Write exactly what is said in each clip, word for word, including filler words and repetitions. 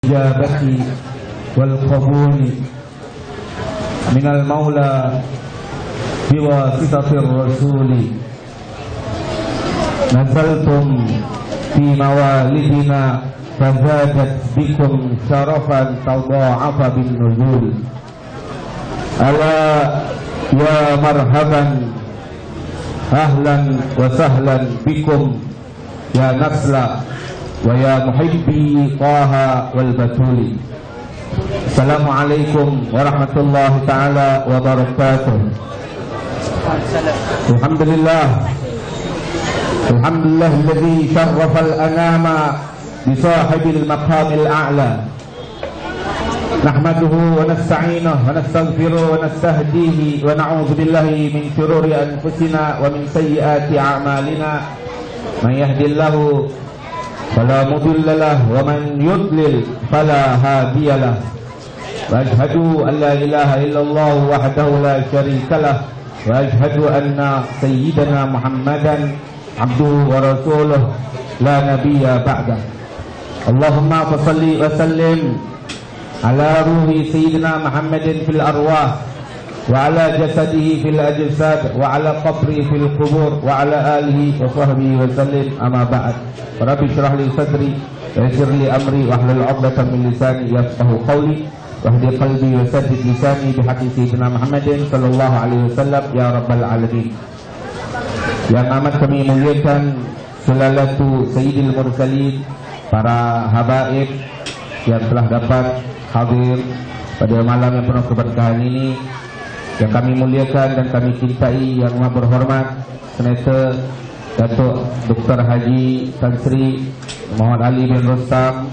الإجابة والقبول من المولى بواسطة الرسول. نزلتم في موالدنا فزادت بكم شرفا تضاعف بالنزول. ألا يا مرحبا أهلا وسهلا بكم يا نسل ويا محبي طه والبتول. Assalamualaikum warahmatullahi taala wabarakatuh. Alhamdulillah Alhamdulillah alladhi syarrafa al-anama bi sahibil maqamil a'la. Nahmaduhu wa nasta'inuhu wa nastaghfiruhu wa nastahdihi wa na'udzu billahi min shururi anfusina wa min sayyiati a'malina. Man yahdihillahu fala mudilla lahu wa man yudlil fala hadiya lahu. Wa ashhadu an la ilaha illallah wahdahu la syarika lah wa ashhadu anna sayyidana Muhammadan abduhu wa rasuluh la nabiyya ba'dah. Allahumma salli wa sallim ala ruhi sayyidina Muhammadin fil arwah wa ala jasadihi fil ajsad wa ala qabrihi fil qubur wa ala alihi wa sahbihi wa sallim. Amma ba'd. Rabbi shrah li sadri wa yassir li amri wa hlul 'uqdatam min lisani yafqahu qawli wahdi qalbi wa saddid lisani bihaqqi sayyidina Muhammadin sallallahu alaihi wasallam ya rabbal alamin. Yang amat kami muliakan selalatu sayyidil mursalin, para habaib yang telah dapat hadir pada malam yang penuh keberkahan ini, yang kami muliakan dan kami cintai, yang amat berhormat Senator Datuk Doktor Haji Tan Sri Muhammad Ali bin Rustam,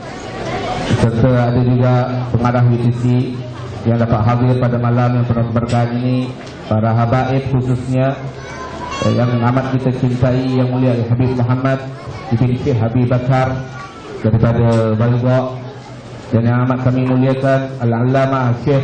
serta ada juga pengarah W T C yang dapat hadir pada malam yang penuh keberkahan ini, para habaib khususnya yang amat kita cintai, yang mulia Habib Muhammad ibn Syekh Habib Bakar daripada Balgok, dan yang amat kami muliakan Al-Allamah Syekh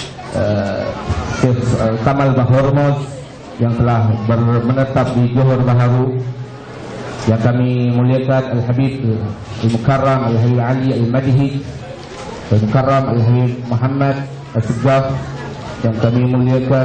uh, Syekh uh, Kamal Bahormos yang telah menetap di Johor Bahru, yang kami muliakan Al-Habib Al-Mukarram Al-Habib Ali Al-Madhi, Al-Mukarram Al-Habib Muhammad Al-Sejaf, yang kami muliakan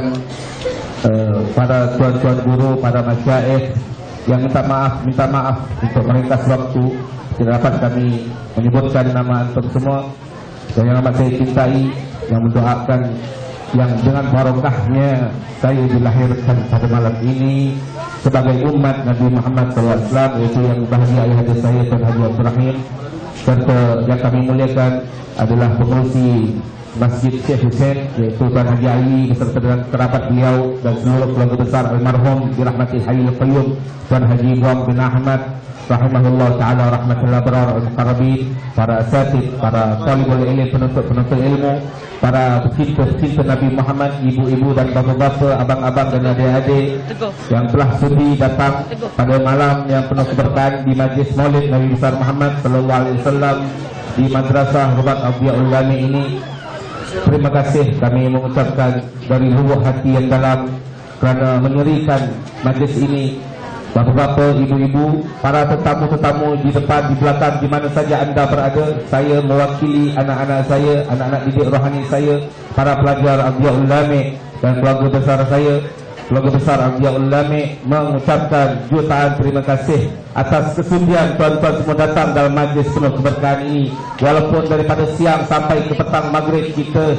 uh, para tuan-tuan guru, para masyaikh yang minta maaf minta maaf untuk meringkas waktu tidak dapat kami menyebutkan nama antum semua, dan yang amat saya cintai, yang mendoakan yang dengan barokahnya saya dilahirkan pada malam ini sebagai umat Nabi Muhammad sallallahu alaihi wasallam, yaitu yang bahagia ayah anda saya Tuan Haji Abdul Rahim, serta yang kami muliakan adalah pengurusi Masjid Syekh Hussein, yaitu Tuan Haji Ali beserta dengan kerabat beliau dan seluruh keluarga besar almarhum dirahmati Hayyul Qayyum Tuan Haji Ibrahim bin Ahmad rahimahullah ta'ala rahmatullah barar al-muqarrabin, para asatid, para talibul ilm, penuntut-penuntut ilmu, para pecinta-pecinta Nabi Muhammad, ibu-ibu dan bapa-bapa, abang-abang dan adik-adik yang telah sudi datang pada malam yang penuh keberkahan di majlis Maulid Nabi besar Muhammad sallallahu alaihi wasallam di Madrasah Rubat Awliyaul Ulama ini. Terima kasih kami mengucapkan dari lubuk hati yang dalam kerana menyerikan majlis ini. Bapak-bapak, ibu-ibu, para tetamu-tetamu di depan, di belakang, di mana saja anda berada, saya mewakili anak-anak saya, anak-anak didik rohani saya, para pelajar Awliyaul Ulama dan keluarga besar saya, keluarga besar Awliyaul Ulama, mengucapkan jutaan terima kasih atas kesudian tuan-tuan semua datang dalam majlis penuh keberkahan ini. Walaupun daripada siang sampai ke petang maghrib kita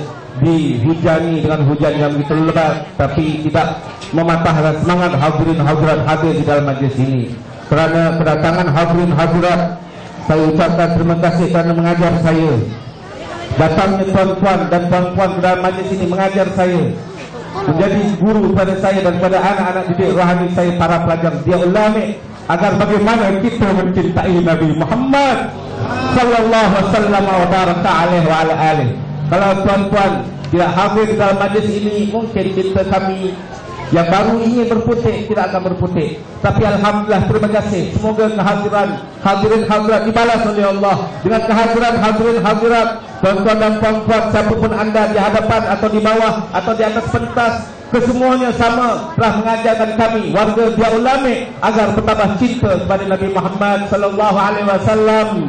dihujani dengan hujan yang begitu lebat, tapi tidak mematahkan semangat hadirin hadirat hadir di dalam majlis ini. Kerana kedatangan hadirin hadirat, saya ucapkan terima kasih kerana mengajar saya. Datangnya tuan-tuan dan puan-puan ke dalam majlis ini mengajar saya, menjadi guru kepada saya dan kepada anak-anak didik rohani saya, para pelajar dia ulama, agar bagaimana kita mencintai Nabi Muhammad sallallahu alaihi wasallam wa baraka alaihi wa ala alihi. Kalau tuan-tuan tidak hadir di dalam majlis ini, mungkin kita kami yang baru ingin berputik tidak akan berputik. Tapi alhamdulillah, terima kasih. Semoga kehadiran hadirin hadirat dibalas oleh Allah dengan kehadiran hadirin hadirat tuan-tuan dan puan-puan, siapapun anda di hadapan atau di bawah atau di atas pentas, kesemuanya sama telah mengajarkan kami warga dia ulama agar bertambah cinta kepada Nabi Muhammad sallallahu alaihi wasallam.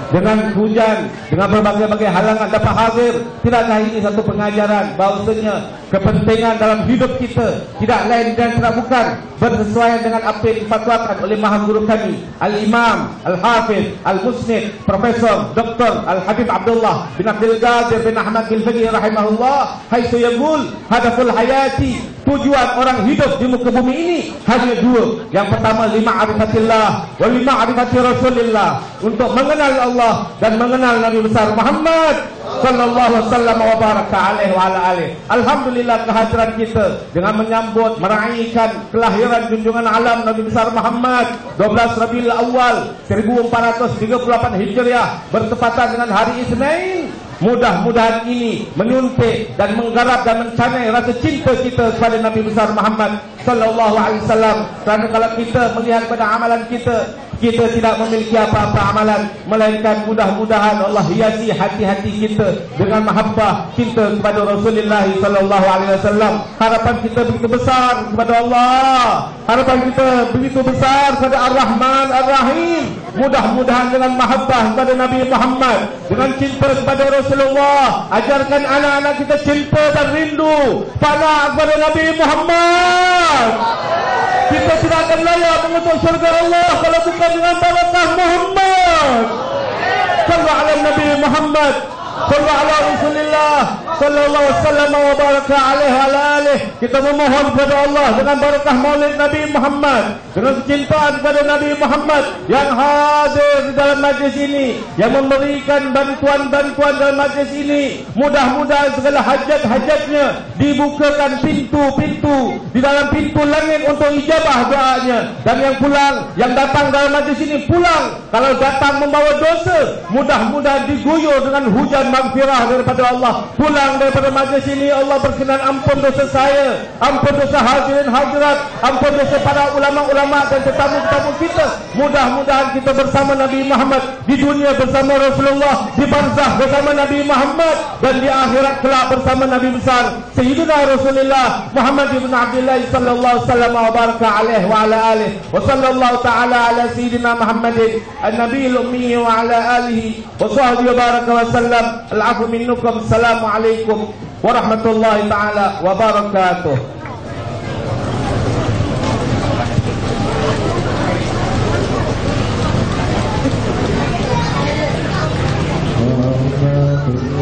dengan hujan, dengan berbagai-bagai halangan dapat hadir. Tidakkah ini satu pengajaran bahawasanya kepentingan dalam hidup kita tidak lain dan tidak bukan bersesuaian dengan apa yang difatwakan oleh Maha Guru kami Al-Imam Al-Hafiz Al-Musnid Profesor Doktor Al-Habib Abdullah bin Abdul Qadir bin Ahmad bin Faqih rahimahullah, haitsu yaqul hadaful hayati, tujuan orang hidup di muka bumi ini hanya dua. Yang pertama lima arifatillah wa lima arifati Rasulillah, untuk mengenal Allah dan mengenal Nabi besar Muhammad sallallahu alaihi wasallam wa baraka alaihi wa ala alihi. Alhamdulillah kehadiran kita dengan menyambut meraihkan kelahiran junjungan alam Nabi besar Muhammad dua belas Rabiul Awal seribu empat ratus tiga puluh delapan Hijriah bertepatan dengan hari Isnin. Mudah-mudahan ini menyuntik dan menggarap dan mencanai rasa cinta kita kepada Nabi besar Muhammad sallallahu alaihi wasallam. Kerana kalau kita melihat pada amalan kita, kita tidak memiliki apa-apa amalan, melainkan mudah-mudahan Allah hiasi hati-hati kita dengan mahabbah cinta kepada Rasulullah sallallahu alaihi wasallam. Harapan kita begitu besar kepada Allah, harapan kita begitu besar kepada Ar-Rahman Ar-Rahim. Mudah-mudahan dengan mahabbah kepada Nabi Muhammad, dengan cinta kepada Rasulullah, ajarkan anak-anak kita cinta dan rindu pada kepada Nabi Muhammad. Kita tidak akan layak mengutuk syurga Allah kalau bukan dengan barakah Muhammad. Sallu ala Nabi Muhammad, sallu ala Rasulillah sallallahu alaihi wasallam wa baraka alaihi wa ala alihi. Kita memohon kepada Allah dengan barakah Maulid Nabi Muhammad, dengan kecintaan kepada Nabi Muhammad yang hadir di dalam majlis ini, yang memberikan bantuan-bantuan dalam majlis ini. Mudah-mudahan segala hajat-hajatnya dibukakan pintu-pintu di dalam pintu langit untuk ijabah doanya. Dan yang pulang, yang datang dalam majlis ini pulang, kalau datang membawa dosa, mudah-mudahan diguyur dengan hujan maghfirah daripada Allah. Pulang daripada majlis ini, Allah berkenan ampun dosa saya, ampun dosa hadirin hadirat, ampun dosa para ulama-ulama dan tetamu-tetamu kita. Mudah-mudahan kita bersama Nabi Muhammad di dunia bersama Rasulullah, di barzakh bersama Nabi Muhammad, dan di akhirat kelak bersama Nabi besar Sayyidina Rasulullah Muhammad ibn Abdullah sallallahu alaihi wasallam wa baraka alaihi wa ala alihi wa sallallahu ta'ala ala Sayyidina Muhammadin an-nabiyil ummi wa ala alihi wa sahbihi wa baraka wa sallam. Al-'afwu minnukum. Assalamualaikum warahmatullahi ta'ala wabarakatuh. Thank you.